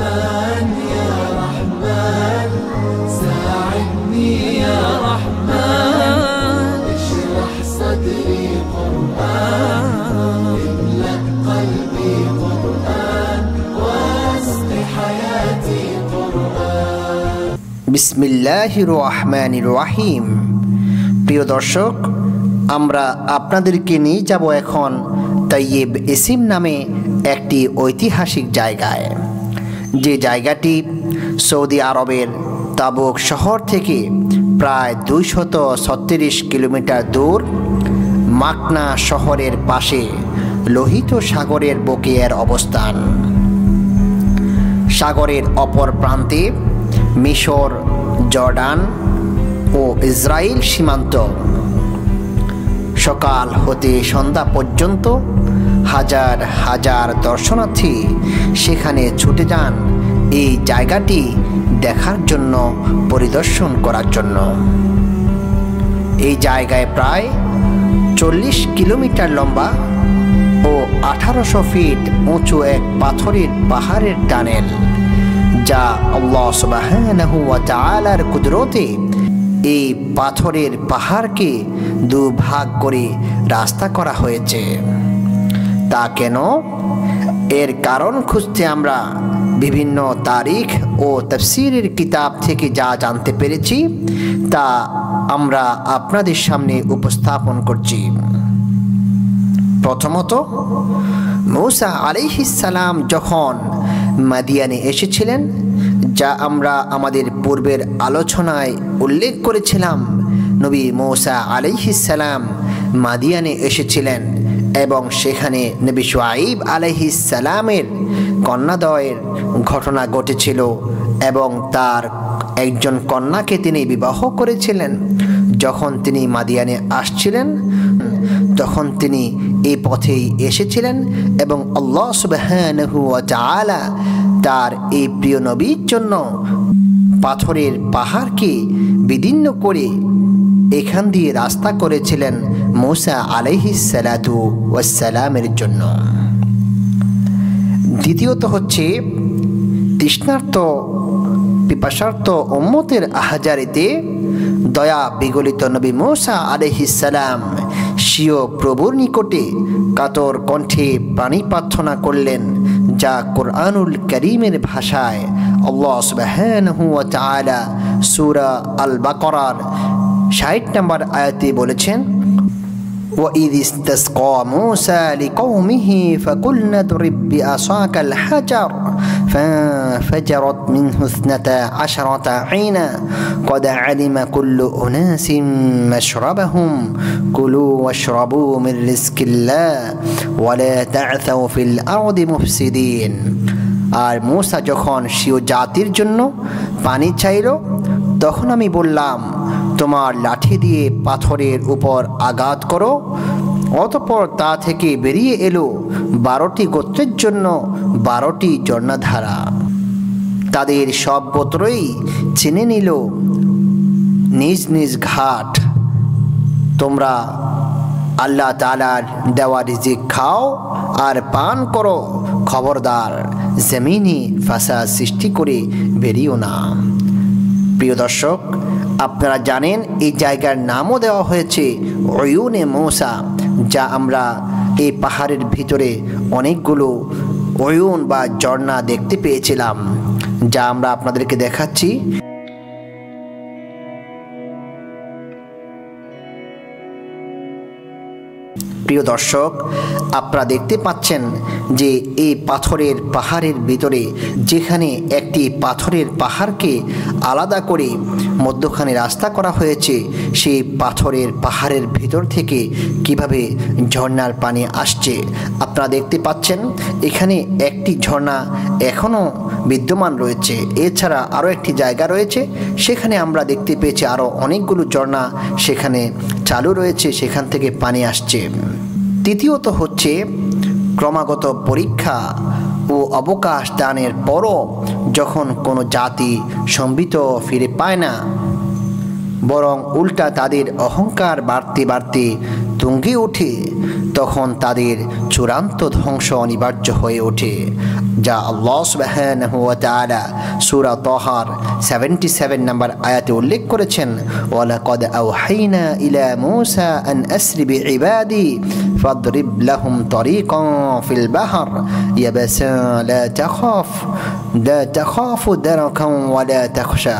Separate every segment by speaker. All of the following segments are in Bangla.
Speaker 1: رحمن يا رحمن ساعدني يا رحمن اشرح صدري قرآن املأ قلبي قرآن واسق حياتي قرآن
Speaker 2: বিসমিল্লাহির রহমানির রহিম। প্রিয় দর্শক, আমরা আপনাদেরকে নিয়ে যাব এখন তৈয়ব ইসিম নামে একটি ঐতিহাসিক জায়গায়, যে জায়গাটি সৌদি আরবের তাবুক শহর থেকে প্রায় 236 কিলোমিটার দূর, মাকনা শহরের পাশে লোহিত সাগরের বুকে এর অবস্থান। সাগরের অপর প্রান্তে মিশর, জর্ডান ও ইসরায়েল সীমান্ত। সকাল হতে সন্ধ্যা পর্যন্ত হাজার হাজার দর্শনার্থী সেখানে ছুটে যান এই জায়গাটি দেখার জন্য, পরিদর্শন করার জন্য। এই জায়গায় প্রায় 40 কিলোমিটার লম্বা ও 1800 ফিট উঁচু এক পাথরের পাহাড়ের টানেল, যা আল্লাহ সুবহানাহু ওয়া তাআলার কুদরতে এই পাথরের পাহাড়কে দুভাগ করে রাস্তা করা হয়েছে। তা কেন? এর কারণ খুঁজতে আমরা বিভিন্ন তারিখ ও তাফসীরের কিতাব থেকে যা জানতে পেরেছি তা আমরা আপনাদের সামনে উপস্থাপন করছি। প্রথমত, মূসা আলাইহিস সালাম যখন মাদিয়ানে এসেছিলেন, যা আমরা আমাদের পূর্বের আলোচনায় উল্লেখ করেছিলাম, নবী মূসা আলাইহিস সালাম মাদিয়ানে এসেছিলেন এবং সেখানে নবী শুআয়ব আলাইহিস সালামের কন্যাদ্বয়ের ঘটনা ঘটেছিল এবং তার একজন কন্যাকে তিনি বিবাহ করেছিলেন। যখন তিনি মাদিয়ানে আসছিলেন তখন তিনি এই পথেই এসেছিলেন এবং আল্লাহ সুবহানাহু ওয়া তাআলা তার এই প্রিয় নবীর জন্য পাথরের পাহাড়কে বিদীর্ণ করে এখান দিয়ে রাস্তা করেছিলেন মূসা আলাইহিস সালাতু ওয়াস সালামের জন্য। দ্বিতীয়ত হচ্ছে, তৃষ্ণার্ত পিপাসার্ত উম্মতের আহাজারিতে দয়া বিগলিত নবী মূসা আলাইহিস সালাম স্বীয় প্রভুর নিকটে কাতর কণ্ঠে পানি প্রার্থনা করলেন, যা কোরআনুল কারীমের ভাষায় আল্লাহ সুবহানাহু ওয়া তাআলা সূরা আল বাকারার 60 নম্বর আয়াতে বলেছেন, وَإِذِ اسْتَسْقَى مُوسَى لِقَوْمِهِ فَقُلْنَا اضْرِبْ بِعَصَاكَ الْحَجَرَ فَانفَجَرَتْ مِنْهُ 12 عَيْنًا قَدْ عَلِمَ كُلُّ أُنَاسٍ مَشْرَبَهُمْ كُلُوا وَاشْرَبُوا مِنْ رِزْقِ اللَّهِ وَلَا تَعْثَوْا فِي الْأَرْضِ مُفْسِدِينَ। আর মূসা যখন স্বীয় জাতির জন্য পানি চাইল, তখন আমি বললাম, তোমার লাঠি দিয়ে পাথরের উপর আঘাত করো। অতঃপর তা থেকে বেরিয়ে এলো 12টি গোত্রের জন্য 12টি ঝর্ণাধারা। তাদের সব গোত্রই চিনে নিল নিজ নিজ ঘাট। তোমরা আল্লাহ তাআলার দেওয়া রিজিক খাও আর পান করো, খবরদার জমিনে ফাসাদ সৃষ্টি করে বেরিও না। প্রিয় দর্শক, আপনারা জানেন এই জায়গার নামও দেওয়া হয়েছে উয়ুনে মূসা, যা আমরা এই পাহাড়ের ভিতরে অনেকগুলো উয়ুন বা ঝর্ণা দেখতে পেয়েছিলাম, যা আমরা আপনাদেরকে দেখাচ্ছি। প্রিয় দর্শক, আপনারা দেখতে পাচ্ছেন যে এই পাথরের পাহাড়ের ভিতরে, যেখানে একটি পাথরের পাহাড়কে আলাদা করে মধ্যখানে রাস্তা করা হয়েছে, সেই পাথরের পাহাড়ের ভিতর থেকে কিভাবে ঝর্ণার পানি আসছে আপনারা দেখতে পাচ্ছেন। এখানে একটি ঝর্ণা এখনও বিদ্যমান রয়েছে, এছাড়া আরও একটি জায়গা রয়েছে, সেখানে আমরা দেখতে পেয়েছি আরও অনেকগুলো ঝর্ণা সেখানে চালু রয়েছে, সেখান থেকে পানি আসছে। তৃতীয়ত হচ্ছে, ক্রমাগত পরীক্ষা ও অবকাশ দানের পরও যখন কোনো জাতি সম্বিত ফিরে পায় না, বরং উল্টা তাদের অহংকার বাড়তে বাড়তে তুঙ্গে ওঠে, তখন তাদের চূড়ান্ত ধ্বংস অনিবার্য হয়ে ওঠে। যা আল্লাহ সুবহানাহু ওয়া তাআলা সূরা তাহার 77 নম্বর আয়াতে উল্লেখ করেছেন, ওয়ালাকাদ আওহাইনা ইলা মূসা আন আসরি বিইবাদি ফাদরিব লাহুম তারিকান ফিল বাহর ইয়াবাসা লা তাখাফু দারাকান ওয়া লা তাখশা।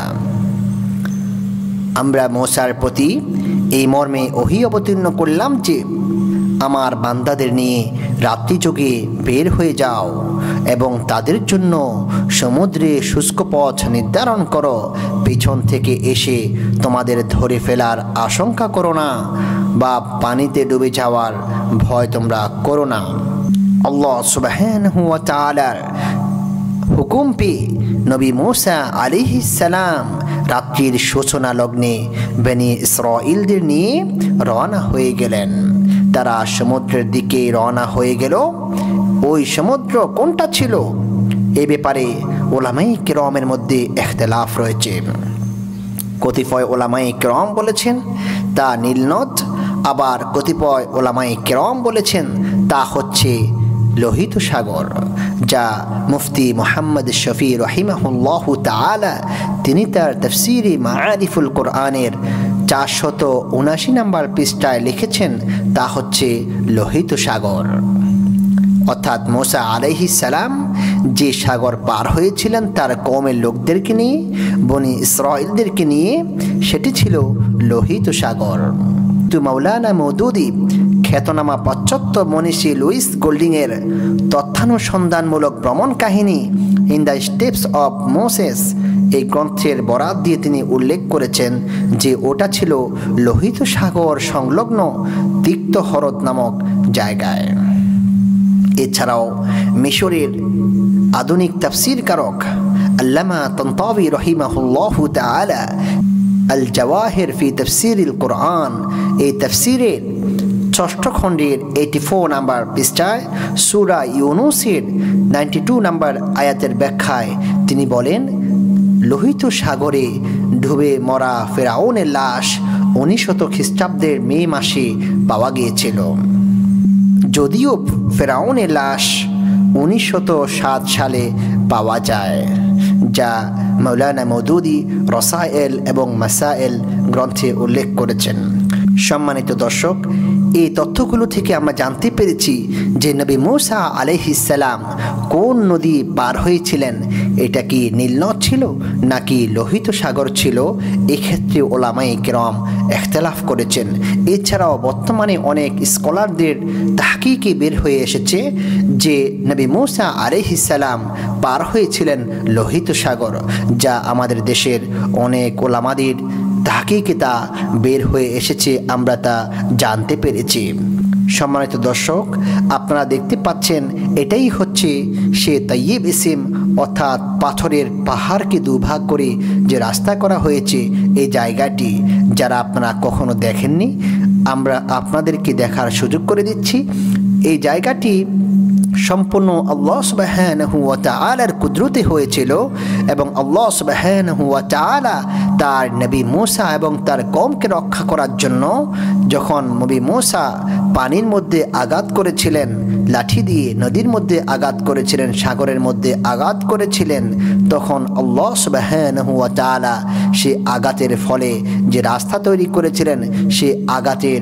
Speaker 2: আমরা মূসার প্রতি এই মর্মে ওহী অবতীর্ণ করলাম যে আমার বান্দাদের নিয়ে রাত্রিযোগে বের হয়ে যাও এবং তাদের জন্য সমুদ্রে শুষ্ক পথ নির্ধারণ করো। পিছন থেকে এসে তোমাদের ধরে ফেলার আশঙ্কা করো না বা পানিতে ডুবে যাওয়ার ভয় তোমরা করো না। আল্লাহ সুবহানাহু ওয়া তাআলার হুকুম পেয়ে নবী মূসা আলাইহিস সালাম রাত্রির সূচনা লগ্নে বনি ইসরাঈলদের নিয়ে রওনা হয়ে গেলেন। তারা সমুদ্রের দিকে রওনা হয়ে গেল। ওই সমুদ্র কোনটা ছিল এ ব্যাপারে উলামায়ে কেরামের মধ্যে ইখতিলাফ রয়েছে। কতিপয় উলামায়ে কেরাম বলেছেন তা নীল নদ, আবার কতিপয় উলামায়ে কেরাম বলেছেন তা হচ্ছে লোহিত সাগর, যা মুফতি মুহাম্মদ শফি রাহিমাহুল্লাহু তাআলা তিনি তার তাফসীরে মাআরিফুল কোরআনের 479 নম্বর পৃষ্ঠায় লিখেছেন তা হচ্ছে লোহিত সাগর। অর্থাৎ মূসা আলাইহিস সালাম যে সাগর পার হয়েছিলেন তার কওমের লোকদেরকে নিয়ে, বনি ইসরাঈলদেরকে নিয়ে, সেটি ছিল লোহিত সাগর। কিন্তু মাওলানা মওদুদী খ্যাতনামা পাশ্চাত্য মনীষী লুইস গোল্ডিংয়ের তথ্যানুসন্ধানমূলক ভ্রমণ কাহিনী in the steps of Moses এই গ্রন্থের বরাত দিয়ে তিনি উল্লেখ করেছেন যে ওটা ছিল লোহিত সাগর সংলগ্ন তিক্ত হ্রদ নামক জায়গায়। এছাড়াও মিশরের আধুনিক তাফসীর কারক আল্লামা তানতাবী রাহিমাহুল্লাহু তাআলা আল জাওয়াহির ফি তাফসীরিল কোরআন এই তাফসীরের ৬ষ্ঠ খণ্ডের 84 নম্বর পৃষ্ঠায় সূরা ইউনূসের 92 নম্বর আয়াতের ব্যাখ্যায় তিনি বলেন, লোহিত সাগরে ডুবে মরা ফেরাউনের লাশ 1900 খ্রিস্টাব্দের মে মাসে পাওয়া গিয়েছিল। যদিও ফেরাউনের লাশ 1907 সালে পাওয়া যায়, যা মাওলানা মওদুদী রসায়েল এবং মাসায়েল গ্রন্থে উল্লেখ করেছেন। সম্মানিত দর্শক, এই তথ্যগুলো থেকে আমরা জানতে পেরেছি যে নবী মূসা আলাইহিস সালাম কোন নদী পার হয়েছিলেন। এটা কি নীল নদ ছিল নাকি লোহিত সাগর ছিল, এক্ষেত্রে ওলামায়ে কেরাম ইখতিলাফ করেছেন। এছাড়াও বর্তমানে অনেক স্কলারদের তাহকিকে বের হয়ে এসেছে যে নবী মূসা আলাইহিস সালাম পার হয়েছিলেন লোহিত সাগর, যা আমাদের দেশের অনেক ওলামাদের তাহকিকে তা বের হয়ে এসেছে, আমরা তা জানতে পেরেছি। সম্মানিত দর্শক, আপনারা দেখতে পাচ্ছেন এটাই হচ্ছে সে তাইয়িব ইসিম, অর্থাৎ পাথরের পাহাড়কে দুভাগ করে যে রাস্তা করা হয়েছে এই জায়গাটি। যারা আপনারা কখনো দেখেননি, আমরা আপনাদেরকে দেখার সুযোগ করে দিচ্ছি। এই জায়গাটি সম্পূর্ণ আল্লাহ সুবহানাহু ওয়া তাআলার কুদরতে হয়েছিল এবং আল্লাহ সুবহানাহু ওয়া তাআলা তার নবী মূসা এবং তার কওমকে রক্ষা করার জন্য যখন নবী মূসা পানির মধ্যে আঘাত করেছিলেন, লাঠি দিয়ে নদীর মধ্যে আঘাত করেছিলেন, সাগরের মধ্যে আঘাত করেছিলেন, তখন আল্লাহ সুবহানাহু ওয়া তাআলা সে আঘাতের ফলে যে রাস্তা তৈরি করেছিলেন, সে আঘাতের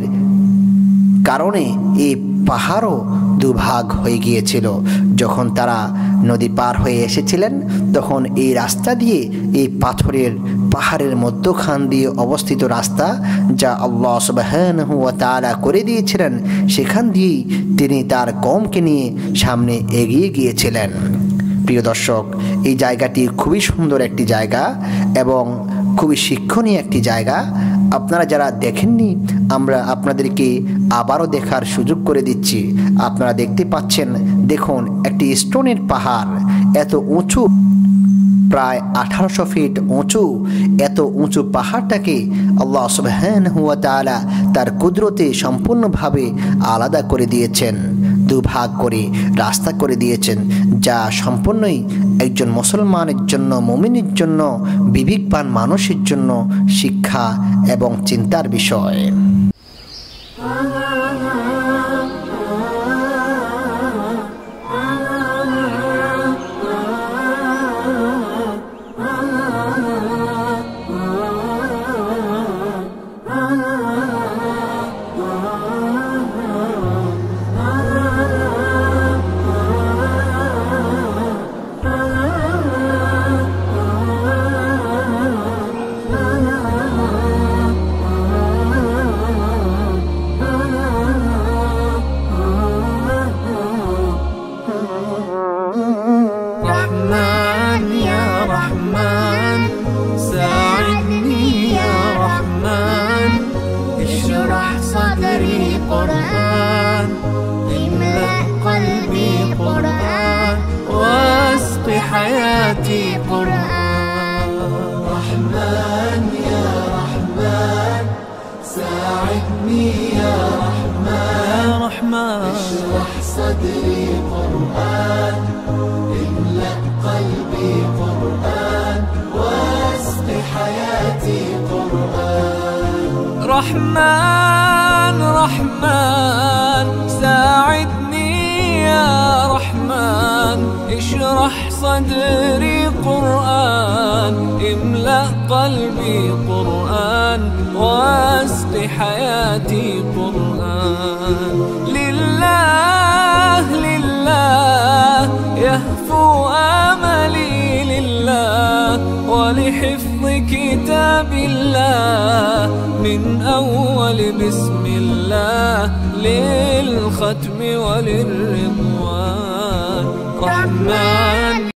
Speaker 2: কারণে এই পাহাড়ও দুভাগ হয়ে গিয়েছিল। যখন তারা নদী পার হয়ে এসেছিলেন তখন এই রাস্তা দিয়ে, এই পাহাড়ের মধ্যখান দিয়ে অবস্থিত রাস্তা যা আল্লাহ সুবহানাহু ওয়া তাআলা করে দিয়েছিলেন, সেখান দিয়েই তিনি তার কওমকে নিয়ে সামনে এগিয়ে গিয়েছিলেন। প্রিয় দর্শক, এই জায়গাটি খুবই সুন্দর একটি জায়গা এবং খুবই শিক্ষণীয় একটি জায়গা। আপনারা যারা দেখেননি, আমরা আপনাদেরকে আবারও দেখার সুযোগ করে দিচ্ছি। আপনারা দেখতে পাচ্ছেন, দেখুন একটি স্টোনের পাহাড়, এত উঁচু, প্রায় 1800 ফিট উঁচু। এত উঁচু পাহাড়টাকে আল্লাহ সুবহানাহু ওয়া তাআলা তার কুদরতে সম্পূর্ণভাবে আলাদা করে দিয়েছেন, দুভাগ করে রাস্তা করে দিয়েছেন, যা সম্পূর্ণই একজন মুসলমানের জন্য, মুমিনের জন্য, বিবেকবান মানুষের জন্য শিক্ষা এবং চিন্তার বিষয়।
Speaker 1: حياتي قرآن. رحمن يا رحمن ساعدني يا رحمن اشرح صدري قرآن املأ قلبي قرآن واسق حياتي قرآن. رحمن رحمن ساعدني يا رحمن اشرح صدري قرآن املأ قلبي قرآن واسق حياتي قرآن. لله لله يهفو آملي لله ولحفظ كتاب الله من أول بسم الله للختم وللرضوان. رحمن